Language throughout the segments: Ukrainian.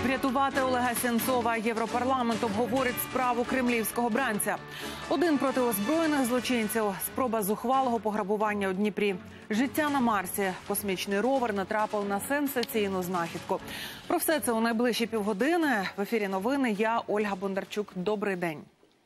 врятувати Олега Сенцова. Європарламент обговорить справу кремлівського бранця. Один проти озброєних злочинців. Спроба зухвалого пограбування у Дніпрі. Життя на Марсі. Космічний ровер натрапив на сенсаційну знахідку. Про все це у найближчі півгодини. В ефірі новини. Я, Ольга Бондарчук. Добрий день.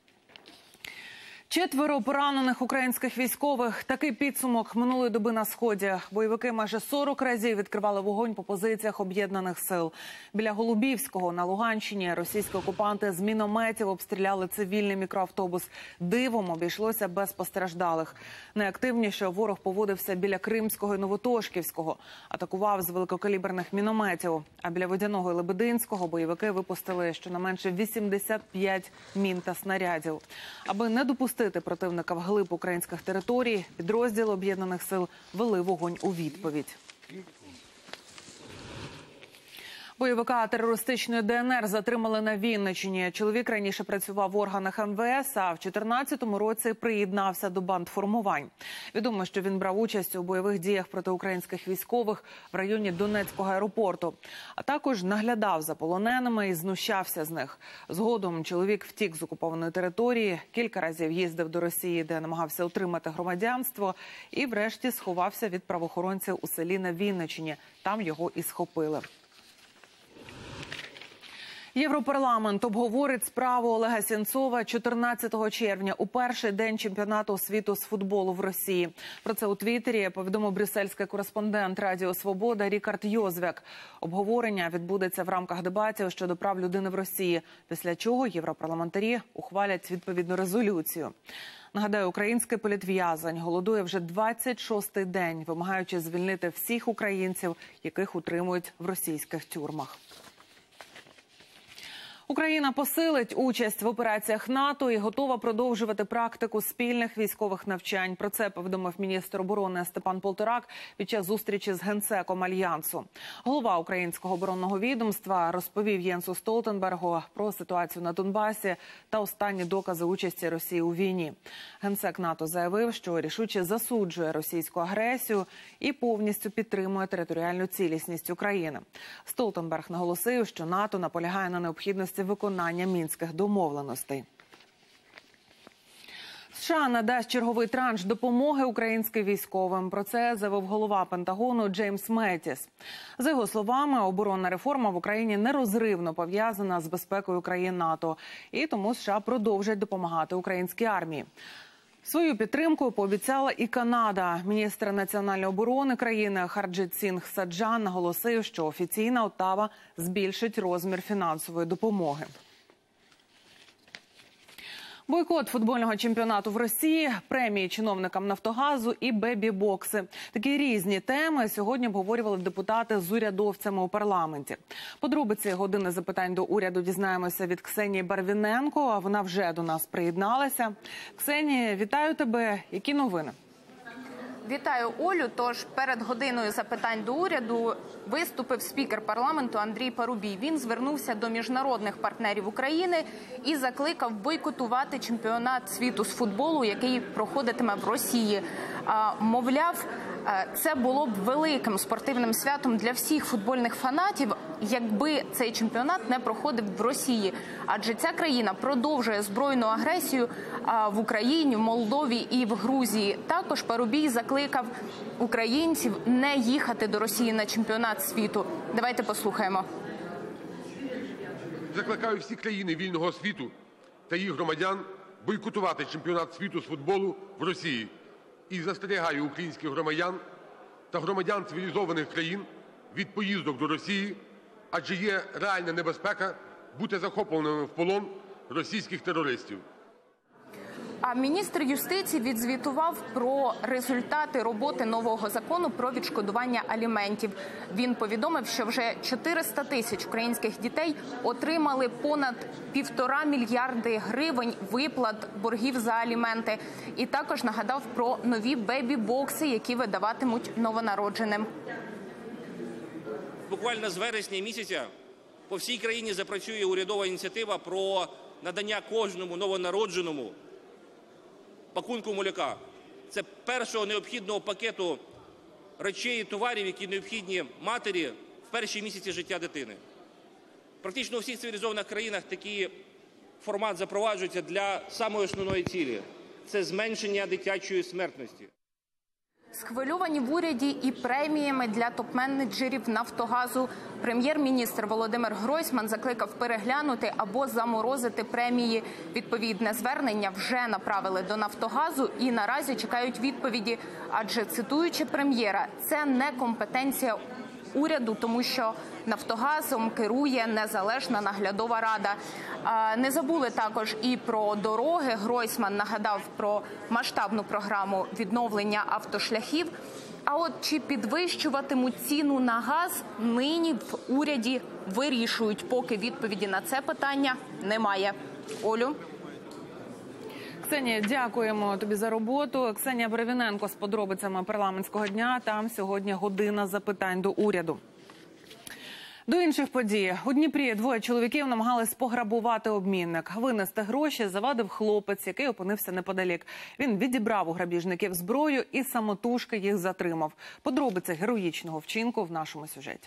4 поранених українських військових. Такий підсумок минулої доби на Сході. Бойовики майже 40 разів відкривали вогонь по позиціях об'єднаних сил. Біля Голубівського на Луганщині російські окупанти з мінометів обстріляли цивільний мікроавтобус. Дивом обійшлося без постраждалих. Найактивніше ворог поводився біля Кримського і Новотошківського. Атакував з великокаліберних мінометів. А біля Водяного і Лебединського бойовики випустили щонайменше 85 мін та снарядів. Аби не допустити противника вглиб українських територій, підрозділи об'єднаних сил вели вогонь у відповідь. Бойовика терористичної ДНР затримали на Вінниччині. Чоловік раніше працював в органах МВС, а в 2014 році приєднався до бандформувань. Відомо, що він брав участь у бойових діях проти українських військових в районі Донецького аеропорту. А також наглядав за полоненими і знущався з них. Згодом чоловік втік з окупованої території, кілька разів їздив до Росії, де намагався отримати громадянство, і врешті сховався від правоохоронців у селі на Вінниччині. Там його і схопили. Європарламент обговорить справу Олега Сенцова 14 червня у перший день чемпіонату світу з футболу в Росії. Про це у Твіттері повідомив брюссельський кореспондент Радіо Свобода Рікард Йозвек. Обговорення відбудеться в рамках дебатів щодо прав людини в Росії, після чого європарламентарі ухвалять відповідну резолюцію. Нагадаю, український політв'язень голодує вже 26-й день, вимагаючи звільнити всіх українців, яких утримують в російських тюрмах. Україна посилить участь в операціях НАТО і готова продовжувати практику спільних військових навчань. Про це повідомив міністр оборони Степан Полторак під час зустрічі з генсеком Альянсу. Голова українського оборонного відомства розповів Єнсу Столтенбергу про ситуацію на Донбасі та останні докази участі Росії у війні. Генсек НАТО заявив, що рішуче засуджує російську агресію і повністю підтримує територіальну цілісність України. Столтенберг наголосив, що НАТО наполягає на необхідності виконання мінських домовленостей. США надасть черговий транш допомоги українським військовим. Про це заявив голова Пентагону Джеймс Меттіс. За його словами, оборонна реформа в Україні нерозривно пов'язана з безпекою країн НАТО. І тому США продовжать допомагати українській армії. Свою підтримку пообіцяла і Канада. Міністр національної оборони країни Харджит Сінг Саджан наголосив, що офіційна Оттава збільшить розмір фінансової допомоги. Бойкот футбольного чемпіонату в Росії, премії чиновникам «Нафтогазу» і бебі-бокси. Такі різні теми сьогодні обговорювали депутати з урядовцями у парламенті. Подробиці години запитань до уряду дізнаємося від Ксенії Барвіненко. Вона вже до нас приєдналася. Ксенія, вітаю тебе. Які новини? Вітаю, Олю. Тож перед годиною запитань до уряду виступив спікер парламенту Андрій Парубій. Він звернувся до міжнародних партнерів України і закликав бойкотувати чемпіонат світу з футболу, який проходитиме в Росії. Мовляв, це було б великим спортивним святом для всіх футбольних фанатів, якби цей чемпіонат не проходив в Росії. Адже ця країна продовжує збройну агресію в Україні, в Молдові і в Грузії. Також Парубій закликав українців не їхати до Росії на чемпіонат світу. Давайте послухаємо. Закликаю всі країни вільного світу та їх громадян бойкотувати чемпіонат світу з футболу в Росії. І застерігаю українських громадян та громадян цивілізованих країн від поїздок до Росії, адже є реальна небезпека бути захопленими в полон російських терористів. А міністр юстиції відзвітував про результати роботи нового закону про відшкодування аліментів. Він повідомив, що вже 400 тисяч українських дітей отримали понад 1,5 мільярди гривень виплат боргів за аліменти. І також нагадав про нові бебі-бокси, які видаватимуть новонародженим. Буквально з вересня місяця по всій країні запрацює урядова ініціатива про надання кожному новонародженому пакунку молока. Це першого необхідного пакету речей і товарів, які необхідні матері в перші місяці життя дитини. Практично у всіх цивілізованих країнах такий формат запроваджується для самої основної цілі – це зменшення дитячої смертності. Схвильовані в уряді і преміями для топ-менеджерів «Нафтогазу». Прем'єр-міністр Володимир Гройсман закликав переглянути або заморозити премії. Відповідне звернення вже направили до «Нафтогазу» і наразі чекають відповіді. Адже, цитуючи прем'єра, це не компетенція уряду, тому що «Нафтогазом» керує незалежна наглядова рада. Не забули також і про дороги. Гройсман нагадав про масштабну програму відновлення автошляхів. А от чи підвищуватимуть ціну на газ, нині в уряді вирішують. Поки відповіді на це питання немає. Олю? Ксенія, дякуємо тобі за роботу. Ксенія Беревіненко з подробицями парламентського дня. Там сьогодні година запитань до уряду. До інших подій. У Дніпрі двоє чоловіків намагались пограбувати обмінник. Винести гроші завадив хлопець, який опинився неподалік. Він відібрав у грабіжників зброю і самотужки їх затримав. Подробиці героїчного вчинку в нашому сюжеті.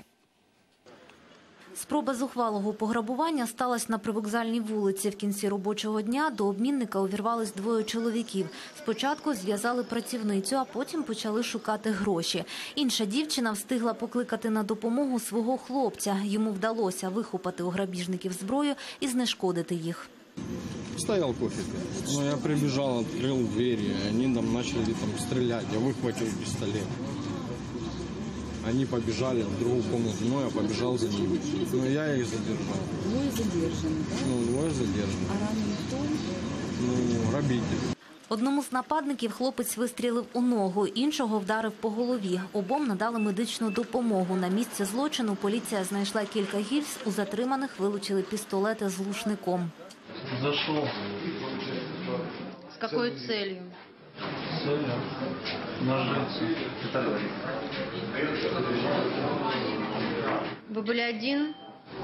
Спроба зухвалого пограбування сталася на привокзальній вулиці. В кінці робочого дня до обмінника увірвались двоє чоловіків. Спочатку зв'язали працівницю, а потім почали шукати гроші. Інша дівчина встигла покликати на допомогу свого хлопця. Йому вдалося вихопати у грабіжників зброю і знешкодити їх. Стоял кофе. Ну, я прибежал, открыл двери, они там начали стрелять, я выхватил пистолет. Они побежали в другую комнату, но я побежал за ними. Но я их задержал. Двое задержаны, да? Ну, двое задержаны. А раненый кто? Ну, грабитель. Одному з нападників хлопець вистрілив у ногу, іншого вдарив по голові. Обом надали медичну допомогу. На місці злочину поліція знайшла кілька гільз, у затриманих вилучили пістолети з глушником. За что? С какой целью? Целью нажиться. Вы были один?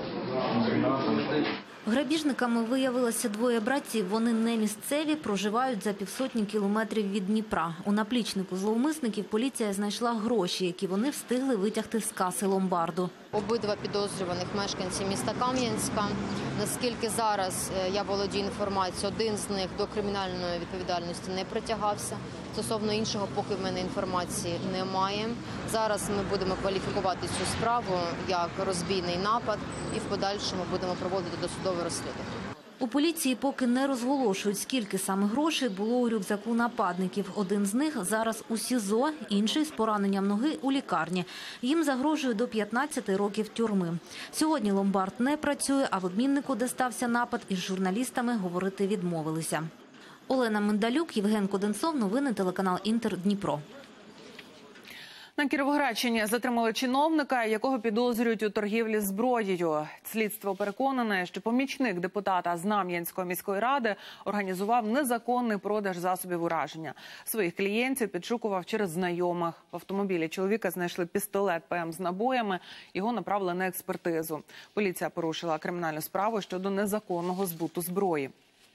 Грабіжниками виявилося двоє братів. Вони не місцеві, проживають за півсотні кілометрів від Дніпра. У наплічнику зловмисників поліція знайшла гроші, які вони встигли витягти з каси ломбарду. Обидва підозрюваних мешканці міста Кам'янська. Наскільки зараз я володію інформацією, один з них до кримінальної відповідальності не притягався. Стосовно іншого, поки в мене інформації немає. Зараз ми будемо кваліфікувати цю справу як розбійний напад і в подальшому будемо проводити досудове розслідування. У поліції поки не розголошують, скільки саме грошей було у рюкзаку нападників. Один з них зараз у СІЗО, інший з пораненням ноги у лікарні. Їм загрожує до 15 років тюрми. Сьогодні ломбард не працює, а в обміннику, де стався напад, із журналістами говорити відмовилися. Олена Мендалюк, Євген Коденцов, новини телеканал «Інтер», Дніпро. На Кіровоградщині затримали чиновника, якого підозрюють у торгівлі зброєю. Слідство переконане, що помічник депутата Знам'янської міської ради організував незаконний продаж засобів ураження. Своїх клієнтів підшукував через знайомих. В автомобілі чоловіка знайшли пістолет ПМ з набоями. Його направили на експертизу. Поліція порушила кримінальну справу щодо незаконного збуту зброї.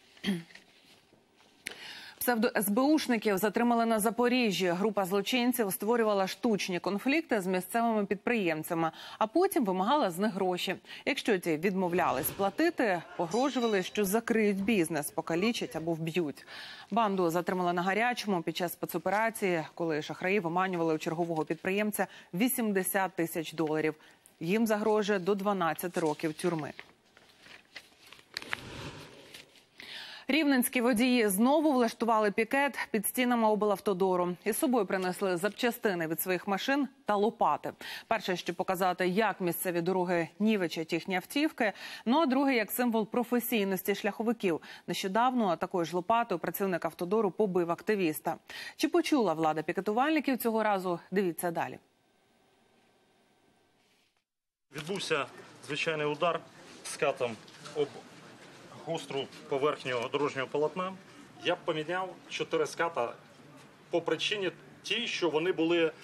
Псевдо-СБУшників затримали на Запоріжжі. Група злочинців створювала штучні конфлікти з місцевими підприємцями, а потім вимагала з них гроші. Якщо ті відмовлялись платити, погрожували, що закриють бізнес, покалічать або вб'ють. Банду затримали на гарячому під час спецоперації, коли шахраї виманювали у чергового підприємця $80 тисяч. Їм загрожує до 12 років тюрми. Рівненські водії знову влаштували пікет під стінами облавтодору. Із собою принесли запчастини від своїх машин та лопати. Перше, щоб показати, як місцеві дороги нівечать їхні автівки. Ну а друге, як символ професійності шляховиків. Нещодавно такою ж лопатою працівник автодору побив активіста. Чи почула влада пікетувальників цього разу? Дивіться далі. Відбувся звичайний удар скатом об гостру поверхню дорожнього полотна. Я б поміняв 4 ската по причині тій, що вони були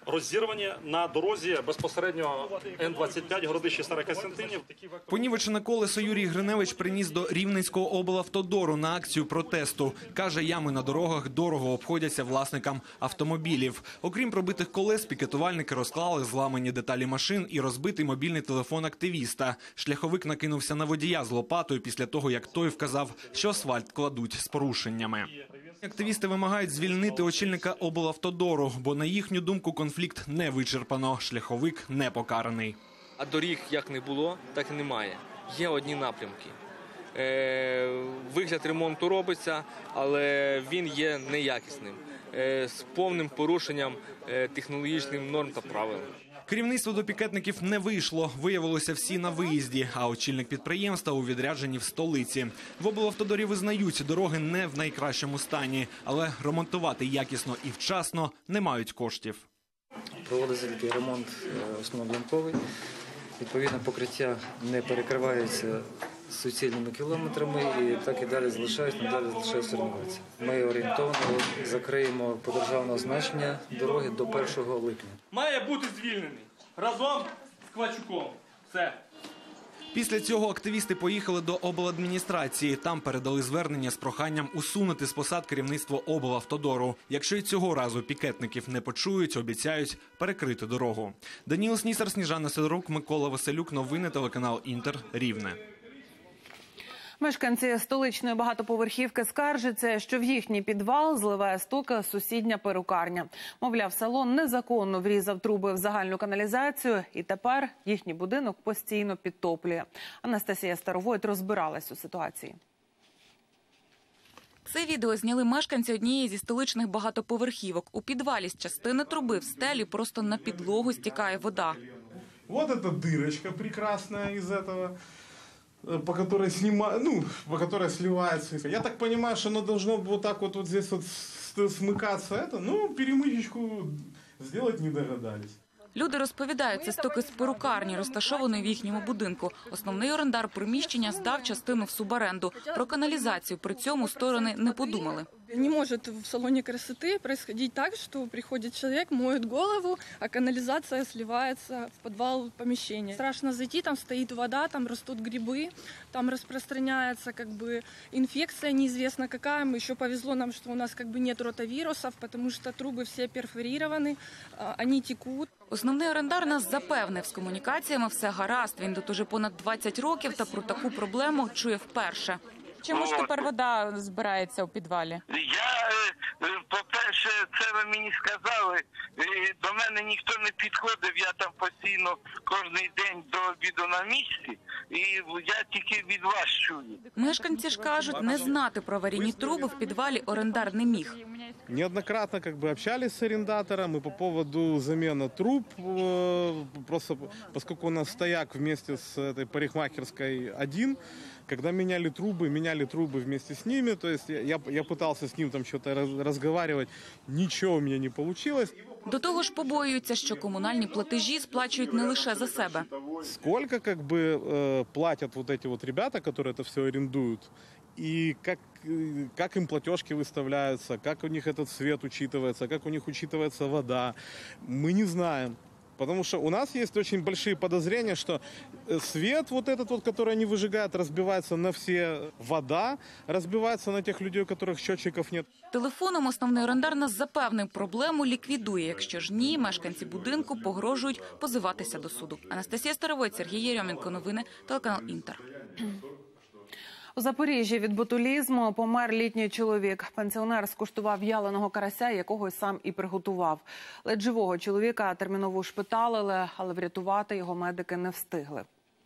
розірвані на дорозі безпосередньо Н-25 Городище Старокостянтинів. Понівечене колесо Юрій Гриневич приніс до Рівненського облавтодору на акцію протесту. Каже, ями на дорогах дорого обходяться власникам автомобілів. Окрім пробитих колес, пікетувальники розклали зламані деталі машин і розбитий мобільний телефон активіста. Шляховик накинувся на водія з лопатою після того, як той вказав, що асфальт кладуть з порушеннями. Активісти вимагають звільнити очільника облавтодору, бо, на їхню думку, конфлікт не вичерпано, шляховик не покараний. А доріг як не було, так і немає. Є одні напрямки. Вигляд ремонту робиться, але він є неякісним, з повним порушенням технологічних норм та правил. Керівництво до пікетників не вийшло. Виявилося всі на виїзді, а очільник підприємства у відрядженні в столиці. В облавтодорі визнають, дороги не в найкращому стані, але ремонтувати якісно і вчасно не мають коштів. Проводиться такий ремонт основоблінковий. Відповідно, покриття не перекривається суцільними кілометрами і так і далі залишаються реновації. Ми орієнтовно закриємо по державного значення дороги до 1 липня. Має бути звільнений разом з Квачуком. Все. Після цього активісти поїхали до обладміністрації. Там передали звернення з проханням усунути з посад керівництво облавтодору. Якщо й цього разу пікетників не почують, обіцяють перекрити дорогу. Даніл Снісар, Сніжана Сидорук, Микола Василюк. Новини телеканал Інтер. Рівне. Мешканці столичної багатоповерхівки скаржаться, що в їхній підвал зливає стоки сусідня перукарня. Мовляв, салон незаконно врізав труби в загальну каналізацію, і тепер їхній будинок постійно підтоплює. Анастасія Старовойт розбиралась у ситуації. Це відео зняли мешканці однієї зі столичних багатоповерхівок. У підвалі з частини труби в стелі просто на підлогу стікає вода. Вот эта дырочка прекрасная из этого, по которой сливается. Я так понимаю, что оно должно вот так вот здесь вот смыкаться. Перемычечку сделать не догадались. Люди розповідають, це стоки з перукарні, розташованої в їхньому будинку. Основний орендар приміщення здав частину в суборенду. Про каналізацію при цьому сторони не подумали. Не может в салоне красоты происходить так, что приходит человек, моет голову, а канализация сливается в подвал помещения. Страшно зайти, там стоит вода, там растут грибы, там распространяется инфекция неизвестно какая. Еще повезло нам, что у нас нет ротавирусов, потому что трубы все перфорированы, они текут. Основний орендар нас запевнив, з комунікаціями все гаразд. Він тут уже понад 20 років та про таку проблему чує вперше. Чому ж тепер вода збирається у підвалі? По-перше, це ви мені сказали, до мене ніхто не підходив, я там постійно кожен день до обіду на місці, і я тільки від вас чую. Мешканці ж кажуть, не знати про аварійні труби в підвалі орендар не міг. Неоднократно общались с арендатором и по поводу замены труб, просто поскольку у нас стояк вместе с этой парикмахерской один, когда меняли трубы вместе с ними, то есть я пытался с ним там что-то разговаривать, ничего у меня не получилось. До того ж побоюються, що комунальні платежі сплачують не лише за себе. Сколько платят вот эти вот ребята, которые это все арендуют, и как им платежки выставляются, как у них этот свет учитывается, как у них учитывается вода, мы не знаем. Потому что у нас есть очень большие подозрения, что свет вот этот вот, который они выжигают, разбивается на все, вода разбивается на тех людей, у которых счетчиков нет. Телефоном основний орендар нас запевнив, проблему ліквідує. Якщо ж ні, мешканці будинку погрожують позиватися до суду. Анастасія Старовойт, Сергій Єрьомінко. Новини телеканал Інтер. У Запоріжжі від ботулізму помер літній чоловік. Пенсіонер скуштував в'яленого карася, якого й сам і приготував. Ледь живого чоловіка терміново ушпиталили, але врятувати його медики не встигли.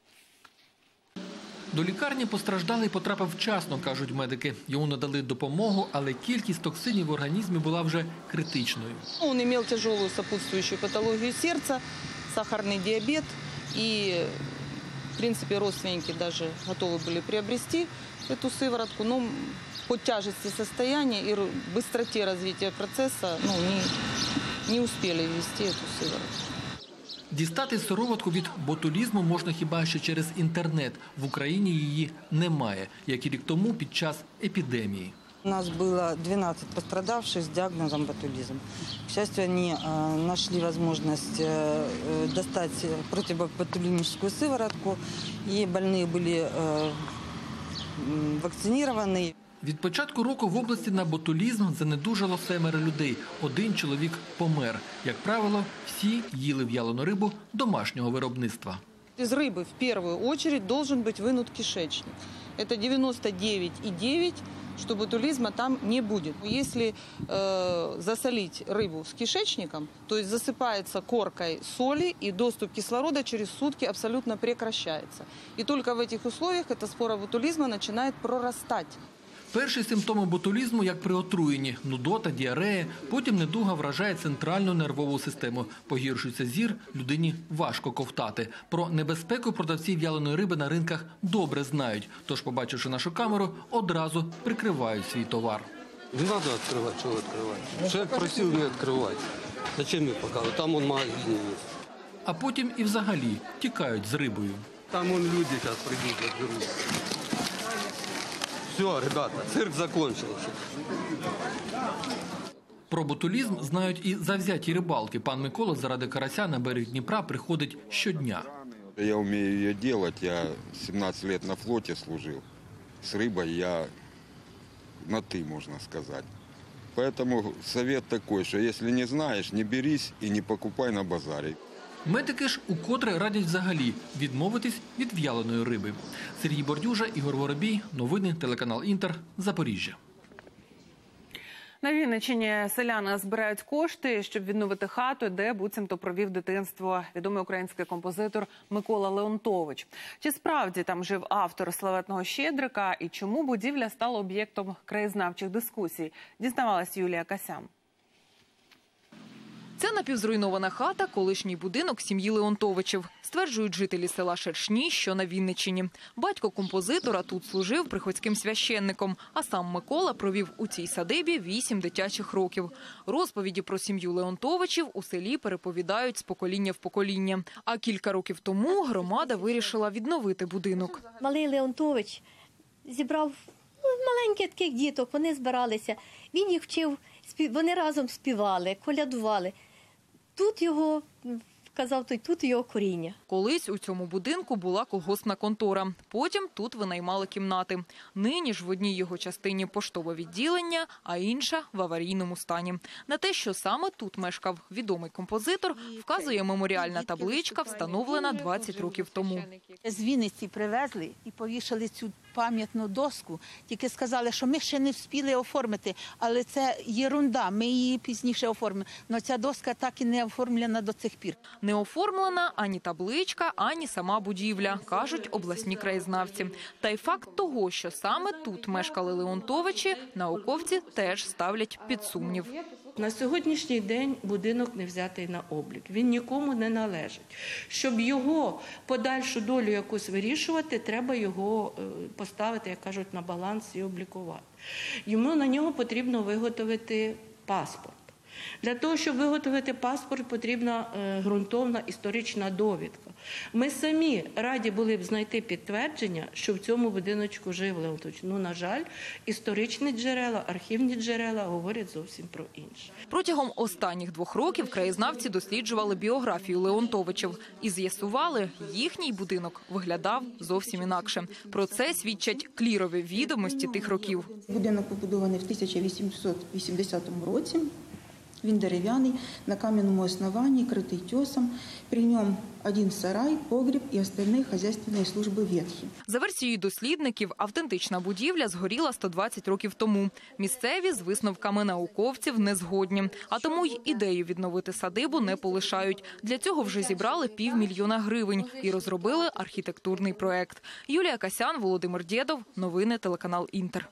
До лікарні постраждалий потрапив вчасно, кажуть медики. Йому надали допомогу, але кількість токсинів в організмі була вже критичною. Він мав тяжелу супутствуючу патологію серця, сахарний діабет і... В принципе, родственники даже готовы были приобрести эту сыворотку, но по тяжести состояния и быстроте развития процесса не успели ввести эту сыворотку. Дістати сироватку від ботулізму можна хіба що через інтернет. В Україні її немає, як і рік тому під час епідемії. У нас было 12 пострадавших с диагнозом ботулизм. К счастью, они нашли возможность достать противоботулиническую сыворотку, и больные были вакцинированы. Від початку року в області на ботулізм занедужало 7 людей. 1 чоловік помер. Як правило, всі їли в'ялену рибу домашнього виробництва. Из рыбы в первую очередь должен быть вынут кишечник. Это 99,9%, что ботулизма там не будет. Если засолить рыбу с кишечником, то есть засыпается коркой соли, и доступ кислорода через сутки абсолютно прекращается. И только в этих условиях эта спора ботулизма начинает прорастать. Перші симптоми ботулізму, як при отруєнні – нудота, діарея. Потім недуга вражає центральну нервову систему. Погіршується зір, людині важко ковтати. Про небезпеку продавці в'яленої риби на ринках добре знають. Тож, побачивши нашу камеру, одразу прикривають свій товар. Не надо открывать, чего открывать. Человек просил не открывать. Зачем мне показывать? Там он магазин есть. А потім і взагалі тікають з рибою. Там вон люди сейчас придут, заберут. Все, ребята, цирк закончился. Про ботулізм знають і завзяті рибалки. Пан Микола заради карася на берег Дніпра приходить щодня. Я умею ее делать. Я 17 лет на флоте служил. С рыбой я на «ты», можно сказать. Поэтому совет такой, что если не знаешь, не берись и не покупай на базаре. Медики ж укотре радять взагалі відмовитись від в'яленої риби. Сергій Бордюжа, Ігор Воробій. Новини, телеканал «Інтер», Запоріжжя. На Вінниччині селяни збирають кошти, щоб відновити хату, де буцімто провів дитинство відомий український композитор Микола Леонтович. Чи справді там жив автор славетного «Щедрика» і чому будівля стала об'єктом краєзнавчих дискусій, дізнавалась Юлія Касян. Це напівзруйнована хата, колишній будинок сім'ї Леонтовичів, стверджують жителі села Шершні, що на Вінниччині. Батько композитора тут служив приходським священником, а сам Микола провів у цій садибі 8 дитячих років. Розповіді про сім'ю Леонтовичів у селі переповідають з покоління в покоління. А кілька років тому громада вирішила відновити будинок. Малий Леонтович зібрав маленьких таких діток, вони збиралися. Він їх вчив, вони разом співали, колядували. Тут його, казав той, тут його коріння. Колись у цьому будинку була колгоспна контора. Потім тут винаймали кімнати. Нині ж в одній його частині поштове відділення, а інша в аварійному стані. На те, що саме тут мешкав відомий композитор, вказує меморіальна табличка, встановлена 20 років тому. З Вінниці привезли і повішали цю пам'ятну доску. Тільки сказали, що ми ще не встигли оформити, але це єрунда, ми її пізніше оформимо. Але ця доска так і не оформлена до цих пір. Не оформлена ані табличка, ані сама будівля, кажуть обласні краєзнавці. Та й факт того, що саме тут мешкали Леонтовичі, науковці теж ставлять під сумнів. На сьогоднішній день будинок не взятий на облік, він нікому не належить. Щоб його подальшу долю якусь вирішувати, треба його поставити, як кажуть, на баланс і облікувати. Йому на нього потрібно виготовити паспорт. Для того, щоб виготовити паспорт, потрібна ґрунтовна історична довідка. Ми самі раді були б знайти підтвердження, що в цьому будиночку жив Леонтович. На жаль, історичні джерела, архівні джерела говорять зовсім про інше. Протягом останніх 2 років краєзнавці досліджували біографію Леонтовичів і з'ясували, їхній будинок виглядав зовсім інакше. Про це свідчать клірові відомості тих років. Будинок побудований в 1880 році. Він дерев'яний, на кам'яному основанні, критий тесом. При ньому один сарай, погріб і остальні хазяйственні служби ветхі. За версією дослідників, автентична будівля згоріла 120 років тому. Місцеві з висновками науковців не згодні. А тому й ідею відновити садибу не полишають. Для цього вже зібрали 500 000 гривень і розробили архітектурний проект. Юлія Касян, Володимир Дєдов. Новини, телеканал «Інтер».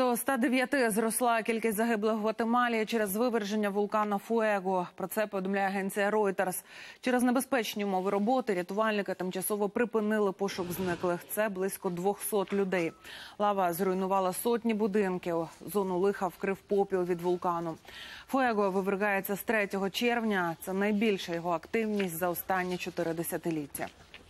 До 109 зросла кількість загиблих в Гватемалі через виверження вулкана Фуего. Про це повідомляє агенція Reuters. Через небезпечні умови роботи рятувальники тимчасово припинили пошук зниклих. Це близько 200 людей. Лава зруйнувала сотні будинків. Зону лиха вкрив попіл від вулкану. Фуего вивергається з 3 червня. Це найбільша його активність за останні 4 десятиліття.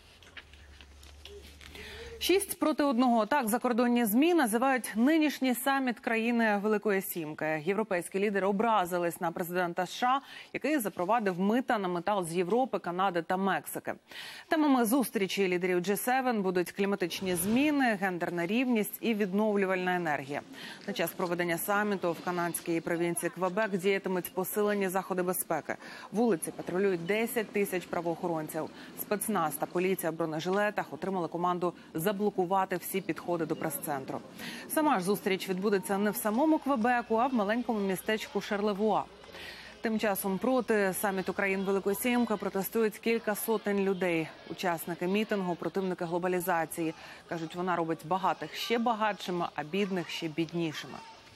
6 проти 1. Так закордонні ЗМІ називають нинішній саміт країни Великої Сімки. Європейські лідери образились на президента США, який запровадив мита на метал з Європи, Канади та Мексики. Темами зустрічі лідерів G7 будуть кліматичні зміни, гендерна рівність і відновлювальна енергія. На час проведення саміту в канадській провінції Квебек діятимуть посилені заходи безпеки. Вулиці патрулюють 10 тисяч правоохоронців. Спецназ та поліція в бронежилетах отримали команду заблокувати всі підходи до прес-центру. Сама ж зустріч відбудеться не в самому Квебеку, а в маленькому містечку Шарлевуа. Тим часом проти саміту країн Великої Сімки протестують кілька сотень людей. Учасники мітингу, противники глобалізації. Кажуть, вона робить багатих ще багатшими, а бідних ще біднішими.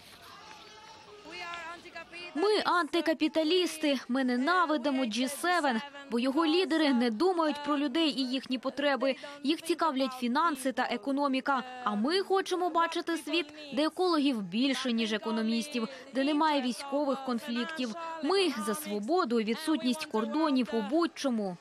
Ми антикапіталісти, ми ненавидимо G7, бо його лідери не думають про людей і їхні потреби. Їх цікавлять фінанси та економіка. А ми хочемо бачити світ, де екологів більше, ніж економістів, де немає військових конфліктів. Ми за свободу і відсутність кордонів у будь-чому.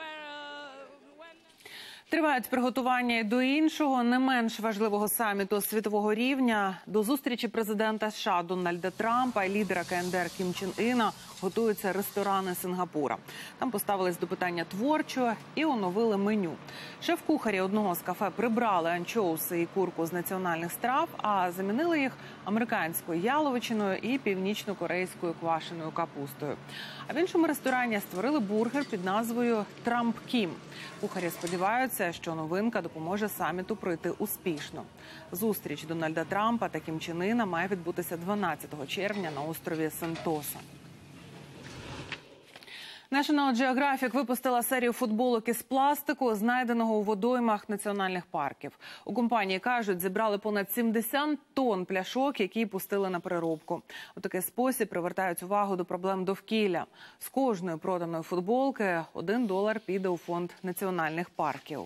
Тривають приготування й до іншого, не менш важливого саміту світового рівня. До зустрічі президента США Дональда Трампа і лідера КНДР Кім Чен Іна готуються ресторани Сингапура. Там поставились до питання творчо і оновили меню. Шеф-кухарі одного з кафе прибрали анчоуси і курку з національних страв, а замінили їх американською яловичиною і північно-корейською квашеною капустою. А в іншому ресторані створили бургер під назвою «Трамп Кім». Кухарі сподіваються, що новинка допоможе саміту пройти успішно. Зустріч Дональда Трампа та Кім Чен Іна має відбутися 12 червня на острові Сентоса. National Geographic випустила серію футболок із пластику, знайденого у водоймах національних парків. У компанії кажуть, зібрали понад 70 тонн пляшок, які пустили на переробку. У такий спосіб привертають увагу до проблем довкілля. З кожної проданої футболки $1 піде у фонд національних парків.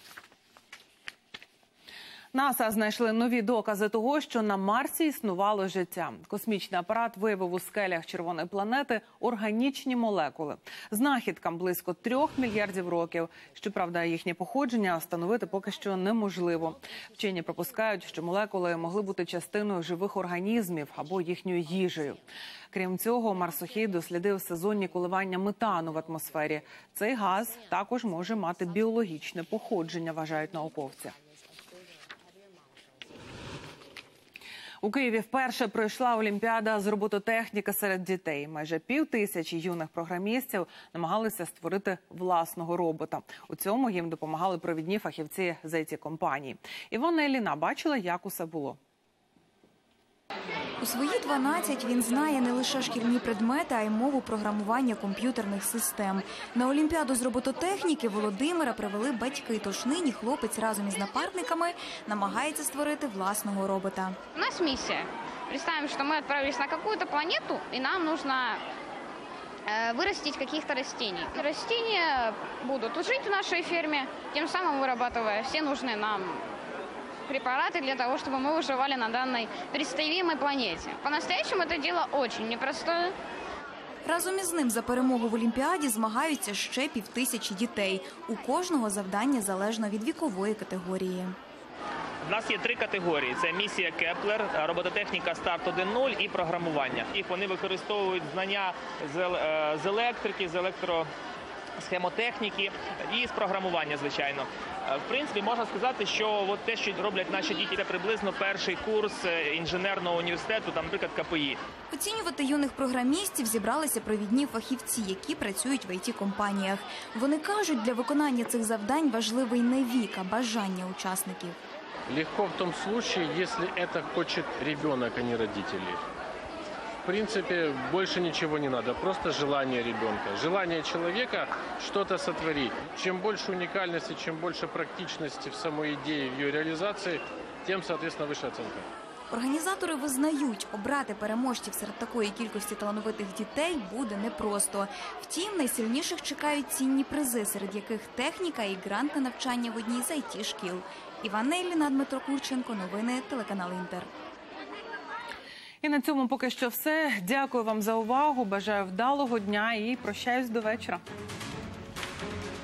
НАСА знайшли нові докази того, що на Марсі існувало життя. Космічний апарат виявив у скелях червоної планети органічні молекули. Знахідкам близько 3 мільярдів років. Щоправда, їхнє походження встановити поки що неможливо. Вчені припускають, що молекули могли бути частиною живих організмів або їхньою їжею. Крім цього, марсохід дослідив сезонні коливання метану в атмосфері. Цей газ також може мати біологічне походження, вважають науковці. У Києві вперше пройшла Олімпіада з робототехніки серед дітей. Майже 5000 юних програмістів намагалися створити власного робота. У цьому їм допомагали провідні фахівці з IT-компаній. Івана Ілліна бачила, як усе було. У свої 12 він знає не лише шкільні предмети, а й мову програмування комп'ютерних систем. На Олімпіаду з робототехніки Володимира привели батьки, тож нині хлопець разом із напарниками намагається створити власного робота. У нас миссия. Представим, что мы отправились на какую-то планету, и нам нужно вырастить каких-то растений. Растения будут жить в нашей ферме, тем самым вырабатывая все нужные нам препараты для того, чтобы мы выживали на данной представимой планете. По-настоящему это дело очень непростое. Разом із ним за перемогу в Олімпіаді змагаються ще 5000 дітей. У кожного завдання залежно від вікової категорії. У нас є 3 категорії. Це місія Кеплер, робототехніка Старт 1.0 і програмування. Вони використовують знання з електрики, з електросхемотехніки і з програмування, звичайно. В принципі, можна сказати, що те, що роблять наші діти, це приблизно перший курс інженерного університету, наприклад, КПІ. Оцінювати юних програмістів зібралися провідні фахівці, які працюють в IT-компаніях. Вони кажуть, для виконання цих завдань важливий не вік, а бажання учасників. Легко в том случае, если это хочет ребенок, а не родители. В принципе, больше ничего не надо, просто желание ребенка. Желание человека что-то сотворить. Чем больше уникальности, чем больше практичности в самой идее, в ее реализации, тем, соответственно, выше оценка. Організатори визнають, обрати переможців серед такої кількості талановитих дітей буде непросто. Втім, найсильніших чекають цінні призи, серед яких техніка і грант на навчання в одній з IT-шкіл. Іванна Ілліна, Дмитро Курченко, новини, телеканал Інтер. І на цьому поки що все. Дякую вам за увагу, бажаю вдалого дня і прощаюсь до вечора.